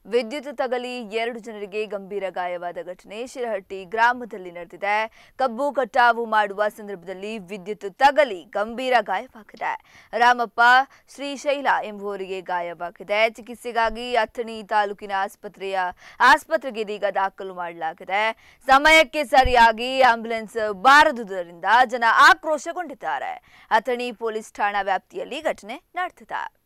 ವಿದ್ಯುತ್ ತಗಲಿ 2 ಜನರಿಗೆ ಗಂಭೀರ ಗಾಯವಾದ ಘಟನೆ ಶಿರಹಟ್ಟಿ ಗ್ರಾಮದಲ್ಲಿ ನಡೆದಿದೆ. ಕಬ್ಬು ಕಟಾವು ಮಾಡುವ ಸಂದರ್ಭದಲ್ಲಿ ವಿದ್ಯುತ್ ತಗಲಿ ಗಂಭೀರ ಗಾಯವಾಗಿದೆ. ರಾಮಪ್ಪ ಶ್ರೀಶೈಲ ಎಂಬುವರಿಗೆ ಗಾಯವಾಗಿದೆ. ಚಿಕಿತ್ಸೆಗಾಗಿ ಅಥಣಿ ತಾಲೂಕಿನ ಆಸ್ಪತ್ರೆಗೆ ಇದೀಗ ದಾಖಲು ಮಾಡಲಾಗಿದೆ. ಸಮಯಕ್ಕೆ ಸರಿಯಾಗಿ ಆಂಬ್ಯುಲೆನ್ಸ್ ಬಾರದುದರಿಂದ ಜನ ಆಕ್ರೋಶಗೊಂಡಿದ್ದಾರೆ. ಅಥಣಿ ಪೊಲೀಸ್ ಠಾಣಾ ವ್ಯಾಪ್ತಿಯಲ್ಲಿ ಘಟನೆ ನಡೆದಿದೆ.